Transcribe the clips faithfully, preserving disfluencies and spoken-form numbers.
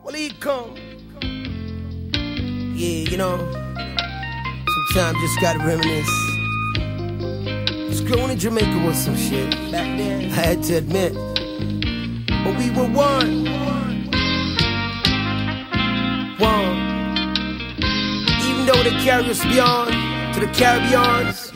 Well, he come. Yeah, you know, sometimes just gotta reminisce. Just growing in Jamaica was some shit. Back then, I had to admit. But we were one. One. Even though they carry us beyond to the Caribbeans,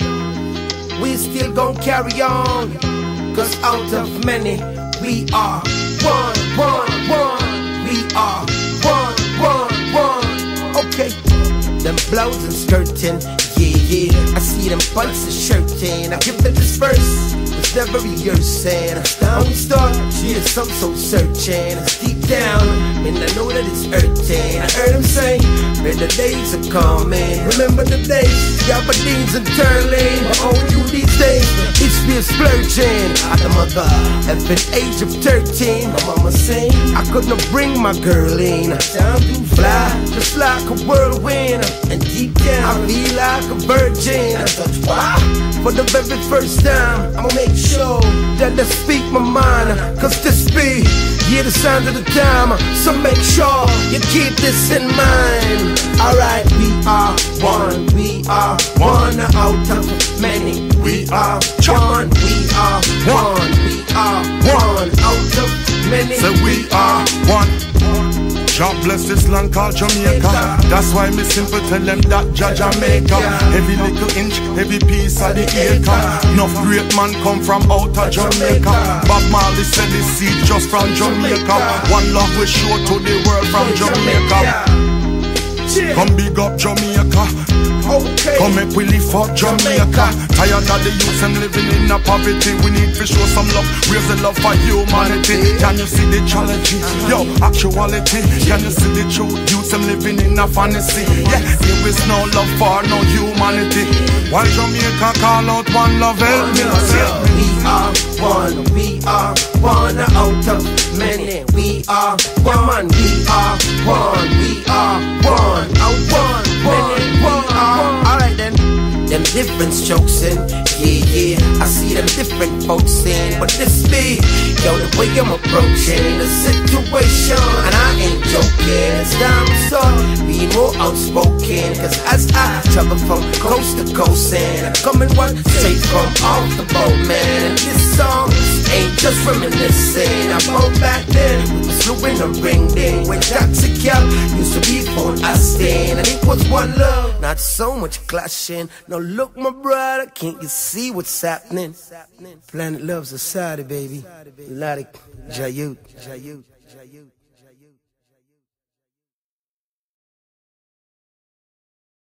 we still gon' carry on. Cause out of many, we are one, one, one. We are one, one, one. Okay. Them blouse and skirting, yeah, yeah. I see them pants and shirting. I give them this verse, it's never rehearsing. Now we start, yeah, some so searching. It's deep down, and I know that it's hurting. I heard them say, better days are coming. Remember the days, the Aberdeens and Turling. But all you these days, it's real splurging. At the mother, at the age of thirteen, my mama saying, I could not bring my girl in. Time to fly, just like a whirlwind. And deep down, I feel like a virgin. I touch wow. For the very first time, I'ma make sure that I speak my mind. Cause this be, yeah, the signs of the time. So make sure you keep this in mind. Alright, we are one. We are one out of many. We are one. We are one. We are one out of many. So we are one. God bless this land called Jamaica. That's why me simple tell them that Jah Jamaica. Every little inch, every piece of the acre. Enough great man come from out of Jamaica. Bob Marley said this seed just from Jamaica. One love we show to the world from Jamaica. Come big up Jamaica. Okay. Come make we live for Jamaica. Tired of the youth and living in a poverty. We need to show some love, raise the love for humanity. Can you see the tragedy? Yo, actuality. Can you see the truth? Youth and living in a fantasy. Yeah, there is no love for no humanity. While Jamaica call out one love, help me. We are one, we are one out of many. We are one, we are one, we are one out one, many. We are. Alright then, them different strokes in, yeah, yeah. I see them different folks in, but this be, yo, the way I'm approaching the situation, and I ain't joking. It's time to start being more outspoken. Cause as I travel from coast to coast, and I'm coming one straight from off the boat, man. And this song ain't just reminiscing. I wrote back then with the slow in the ring ding, when Toxic Cal used to be for Aston, and it was one love, not so much clashing. Now look, my brother, can't you see what's happening? Planet Love Society, baby. Melodic Jayut, Jayut, Jayut, Jayut.